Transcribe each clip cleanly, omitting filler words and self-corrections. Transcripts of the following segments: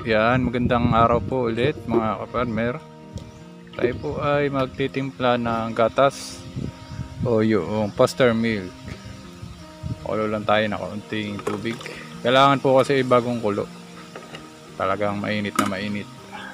Yan, magandang araw po ulit mga kaparmer. Tayo po ay magtitimpla ng gatas o yung pasture milk. Kulo lang tayo na kaunting tubig. Kailangan po kasi bagong kulo. Talagang mainit na mainit.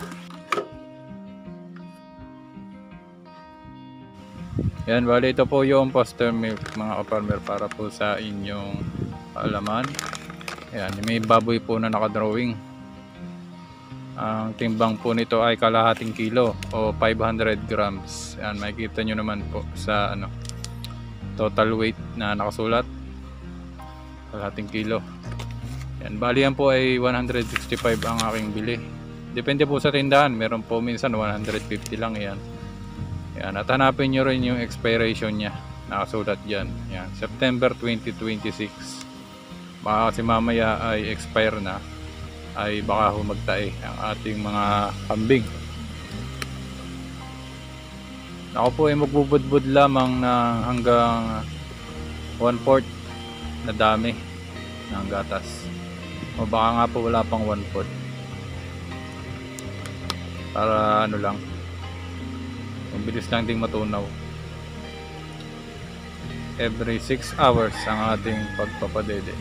Yan, bali ito po yung pasture milk mga kaparmer para po sa inyong kaalaman. Yan, may baboy po na nakadrawing. Ang timbang po nito ay kalahating kilo o 500 grams. Yan, makikita nyo naman po sa total weight na nakasulat. Kalahating kilo. Yan, bali yan po ay 165 ang aking bili. Depende po sa tindahan. Meron po minsan 150 lang yan. Yan, at hanapin nyo rin yung expiration nya. Nakasulat dyan. Yan, September 2026. Baka kasi mamaya ay expire na, ay baka humagtae ang ating mga kambing. Ako po ay magbubudbud lamang na hanggang 1/4 na dami ng gatas, o baka nga po wala pang 1/4 para ano lang, ang bilis lang ding matunaw. Every 6 hours ang ating pagpapadede.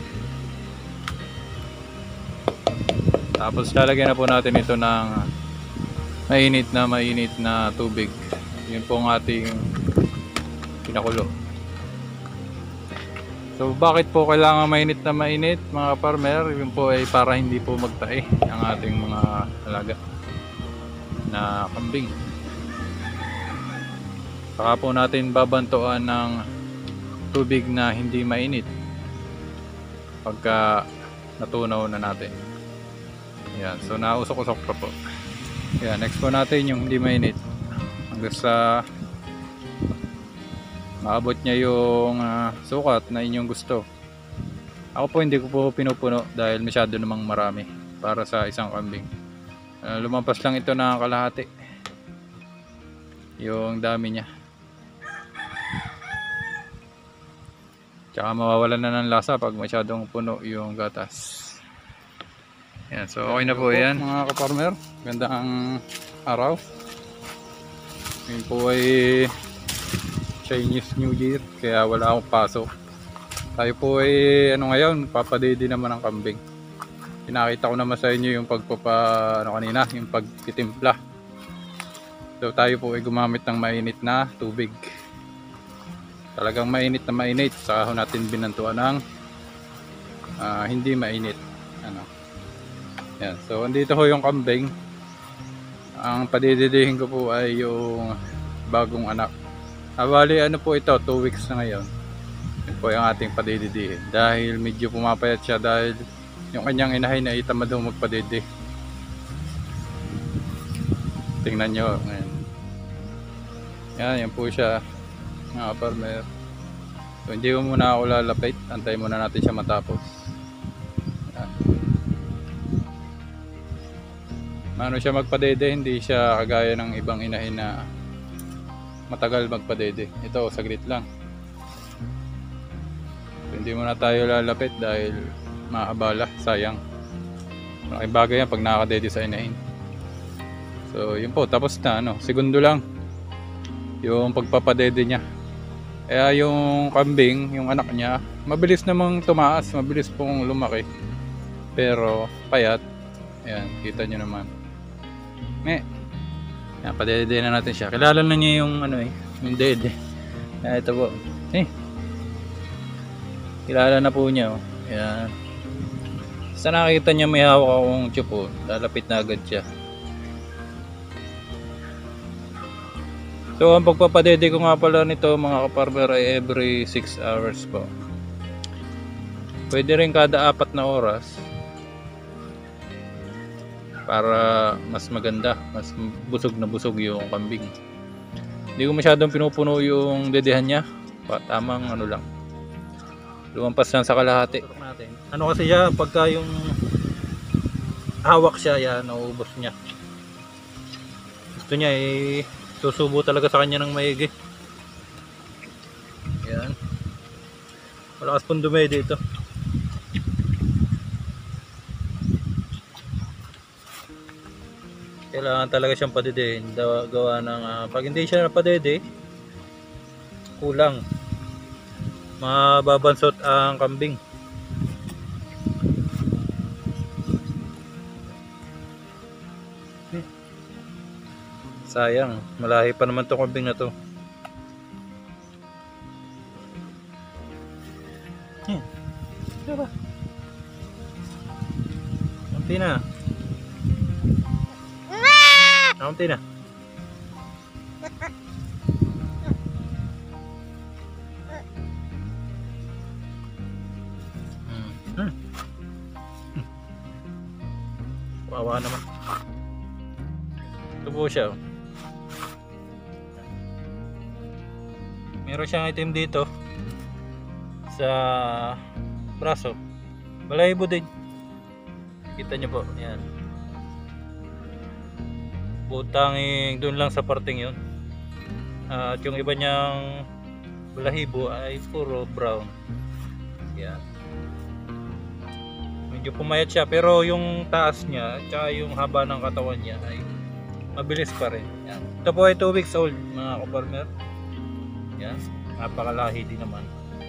Tapos lalagyan na po natin ito ng mainit na tubig. Yun po ang ating pinakulo. So bakit po kailangan mainit na mainit mga farmer? Yun po ay para hindi po magtae ang ating mga alaga na kambing. Saka po natin babantuan ng tubig na hindi mainit pagka natunaw na natin. Yan, so nausok-usok pa po. Yan, next po natin yung hindi mainit hanggang sa maabot niya yung sukat na inyong gusto. Ako po hindi ko po pinupuno dahil masyado namang marami para sa isang kambing. Lumampas lang ito ng kalahati yung dami niya. Tsaka mawawalan na ng lasa pag masyadong puno yung gatas. Yan, so okay na po yan mga kaparmer. Gandang araw. Ngayon po ay Chinese New Year, kaya wala akong pasok. Tayo po ay ngayon, papadede naman ang kambing. Pinakita ko naman sa inyo yung kanina, yung pagtitimpla. So tayo po ay gumamit ng mainit na tubig. Talagang mainit na mainit. Saka natin binantuan ng hindi mainit. Yan. So andito ho yung kambing. Ang padididihin ko po ay yung bagong anak. Bali po ito, 2 weeks na ngayon. Yan po yung ating padididihin. Dahil medyo pumapayat siya dahil yung kanyang inahin na itamad ho magpadidi. Tingnan nyo. Yan po siya mga farmer. So hindi mo muna ako lalapit. Antay muna natin siya matapos. Siya magpadede, hindi siya kagaya ng ibang inahin na matagal magpadede. Ito saglit lang. So, hindi muna tayo lalapit dahil maabala, sayang. Malaking bagay yan pag nakakadede sa inahin. So yun po, tapos na segundo lang yung pagpapadede niya. Kaya yung kambing, yung anak niya, mabilis namang tumaas, mabilis pong lumaki. Pero payat. Ayan, kita nyo naman. Yan, padede na natin siya. Kilala na niya yung yung dede. Ito po. Kilala na po niya. Yan. Sa nakita niya may hawak akong tsupo, lalapit na agad siya. So ang pagpapadede ko nga pala nito mga kaparmer ay every 6 hours po. Pwede rin kada 4 na oras. Para mas maganda, mas busog na busog yung kambing. Hindi ko masyadong pinupuno yung dedehan niya. Tamang lang. Lumampas lang sa kalahati. Kasi siya, pagka yung hawak siya, yan, nauubos niya. Gusto niya susubo talaga sa kanya ng maigi. Yan. Malakas pong dumede ito. kailangan talaga siyang padidihin. Gawa ng pag hindi siya napadede, kulang. Mababansot ang kambing. Sayang, malahi pa naman 'tong kambing na to. Diba? Kaunti na. Kaunti na. Wawa naman. Ito po siya. Meron siyang itim dito sa braso. Balahibo din. Kita nyo po. Yan. Butanging dun lang sa parting yun. At yung iba niyang balahibo ay puro brown. Yan. Medyo pumayat siya, pero yung taas niya at yung haba ng katawan niya ay mabilis pa rin. Yan. Ito po ay 2 weeks old, mga ka-farmer. Yan. Napakalahi din naman.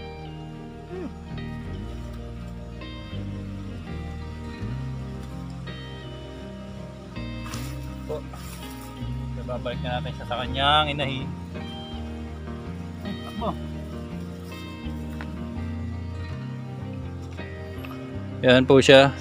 Po. Babalik na natin siya sa kanyang inahin. Ako. Yan po siya.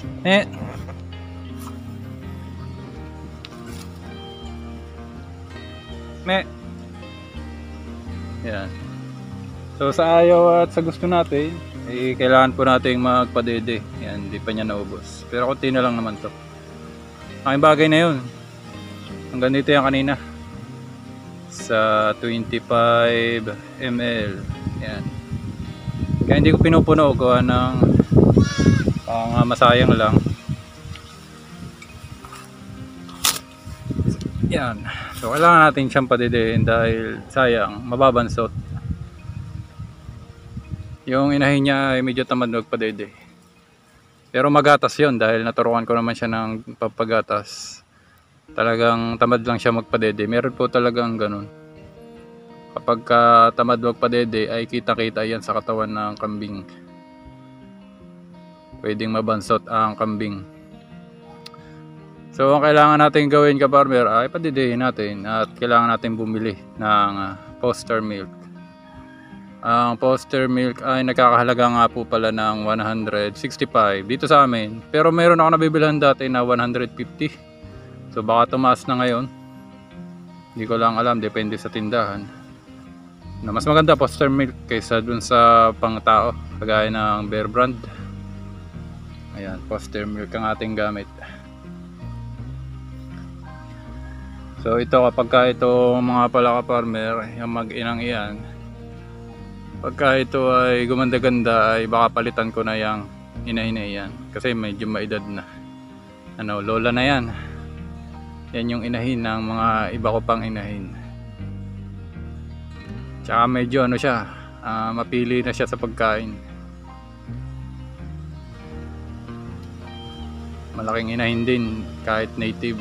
Yan. So sa ayaw at sa gusto natin, kailangan po nating magpadede. Yan, hindi pa niya naubos. Pero konti na lang naman to. Ang bagay na yun. Hanggang dito yan kanina. Sa 25 ml. Yan. Kaya hindi ko pinupuno. Gawa ng masayang lang. Yan. So kailangan natin siyang padedehin dahil sayang, mababansot. Yung inahin niya ay medyo tamad magpadede. Pero magatas yun dahil naturuan ko naman siya ng papagatas. Talagang tamad lang siya magpadede. Meron po talagang ganun. Kapag tamad magpadede ay kita-kita yan sa katawan ng kambing. Pwedeng mabansot ang kambing. So ang kailangan natin gawin, ka-farmer, ay padidehin natin at kailangan natin bumili ng poster milk. Ang poster milk ay nagkakahalaga nga po pala ng 165 dito sa amin. Pero meron ako nabibilhan dati na 150. So baka tumaas na ngayon. Hindi ko lang alam, depende sa tindahan. Na mas maganda poster milk kaysa dun sa pangtao, kagaya ng Bear Brand. Ayan, poster milk ang ating gamit. So ito, kapag ito mga pala ka-farmer, yung mag-inang iyan, pagka ito ay gumanda-ganda ay baka palitan ko na yung inahin yan. Kasi medyo maedad na. Lola na yan. Yan yung inahin ng mga iba ko pang inahin. Tsaka medyo siya, mapili na siya sa pagkain. Malaking inahin din kahit native.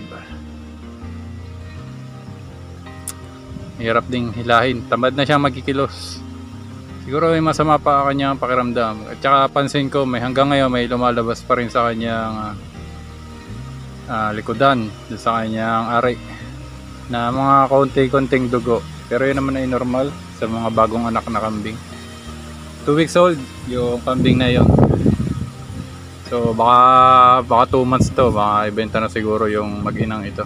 Hirap ding hilahin, tamad na siya magkikilos. Siguro may masama pa kanyang pakiramdam. At saka pansin ko hanggang ngayon may lumalabas pa rin sa kanyang likodan, sa kanyang ari, na mga konting dugo. Pero yun naman ay normal sa mga bagong anak na kambing. 2 weeks old yung kambing na yun. So baka 2 months to, baka ibenta na siguro yung mag-inang ito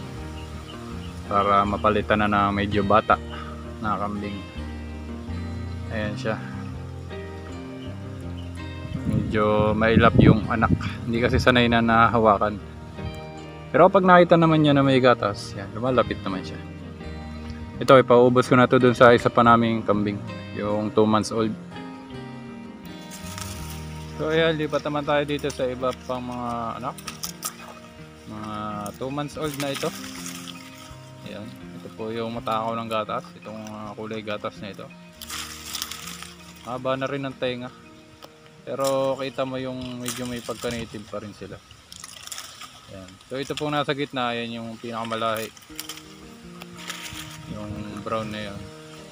para mapalitan na ng medyo bata na kambing. Ayan siya, medyo mailap yung anak, hindi kasi sanay na nahawakan. Pero pag nakita naman niya na may gatas, yan, lumalapit naman siya. Ito, ipaubos ko na to dun sa isa pa naming kambing, yung 2 months old. So ayan, lipat naman tayo dito sa iba pang mga anak, mga 2 months old na ito. Ayan, ito po yung matakaw ng gatas, itong kulay gatas na ito. Haba na rin ng tenga, pero kita mo yung medyo may pagka-native pa rin sila. Ayan. So ito pong nasa gitna, yan yung pinakamalahi, yung brown na yun.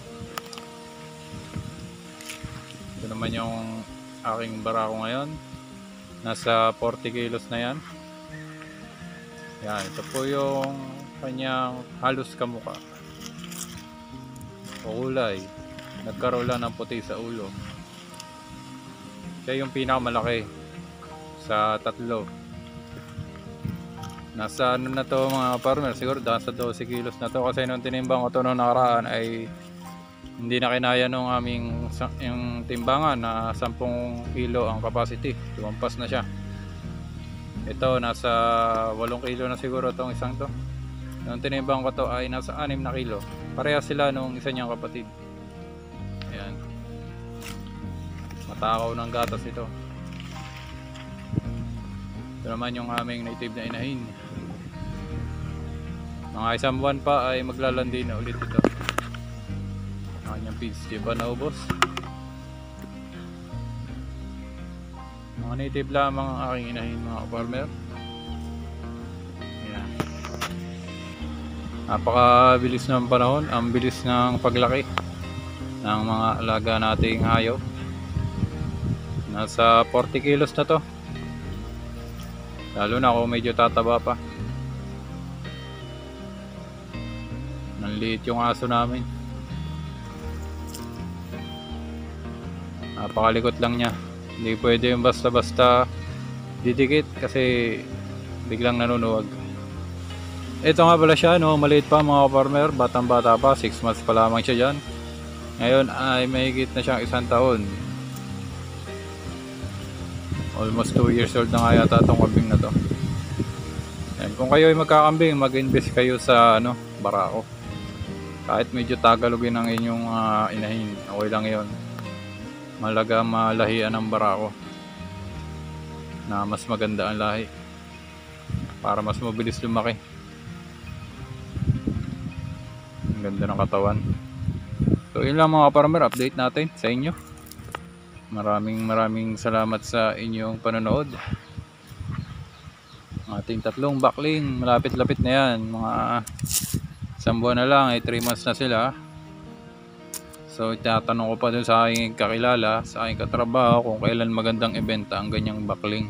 Ito naman yung aking barako ngayon, nasa 40 kilos na yan. Yan, ito po yung kanyang halos kamukha o kulay, nagkaroon lang ng puti sa ulo. Siya yung pinakamalaki sa tatlo. Nasa ano na to mga farmer, siguro nasa 12 kilos na to, kasi nung tinimbang ko to nung nakaraan ay hindi na kinaya nung aming yung timbangan na 10 kilo ang capacity, lumampas na siya. Ito nasa 8 kilo na siguro tong isang to. Nung tinimbang ko to ay nasa 6 na kilo, pareha sila nung isa niyang kapatid. Ayan, matakaw ng gatas ito. Ito naman yung aming native na inahin. Mga isang buwan pa ay maglalandi na ulit ito. Ang kanyang feeds, di ba naubos? Mga native lamang ang aking inahin mga farmer. Ayan. Napakabilis ng panahon, ang bilis ng paglaki ng mga alaga nating hayop. Nasa 40 kilos na to. Lalo na kung medyo tataba pa. Nanliit yung aso namin. Napakalikot lang niya. Hindi pwede yung basta-basta didikit kasi biglang nanunuwag. Ito nga pala siya, no, maliit pa mga farmer, batang bata pa, 6 months pa lamang siya dyan. Ngayon ay mahigit na siyang 1 taon. Almost 2 years old na nga yata itong kambing na to. Yan. Kung kayo ay magkakambing, mag-invest kayo sa barako. Kahit medyo tagalogin ang inyong inahin, okay lang yon. Malaga malahian ng barako na mas maganda ang lahi para mas mabilis lumaki. Ang ganda ng katawan. So yun lang mga farmer, update natin sa inyo. Maraming salamat sa inyong panonood. Ating tatlong bakling, malapit-lapit na yan. Mga 1 buwan na lang, ay 3 months na sila. So tinatanong ko pa dun sa aking kakilala, sa aking katrabaho, kung kailan magandang ibenta ang ganyang bakling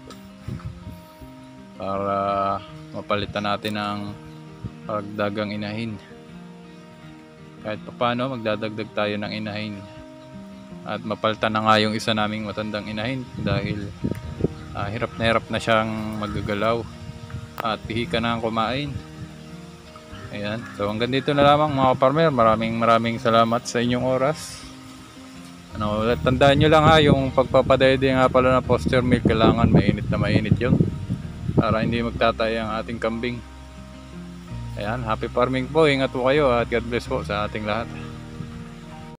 para mapalitan natin ng pagdagang inahin. Kahit pa paano magdadagdag tayo ng inahin at mapalitan na nga yung isa naming matandang inahin dahil hirap na siyang maggagalaw at pihika na ang kumain. Ayan. So hanggang dito na lamang mga farmer. Maraming salamat sa inyong oras. Tandaan nyo lang yung pagpapadayde nga pala ng poster milk, kailangan mainit yun para hindi magtatay ang ating kambing. Ayan, happy farming po. Ingat po kayo at God bless po sa ating lahat.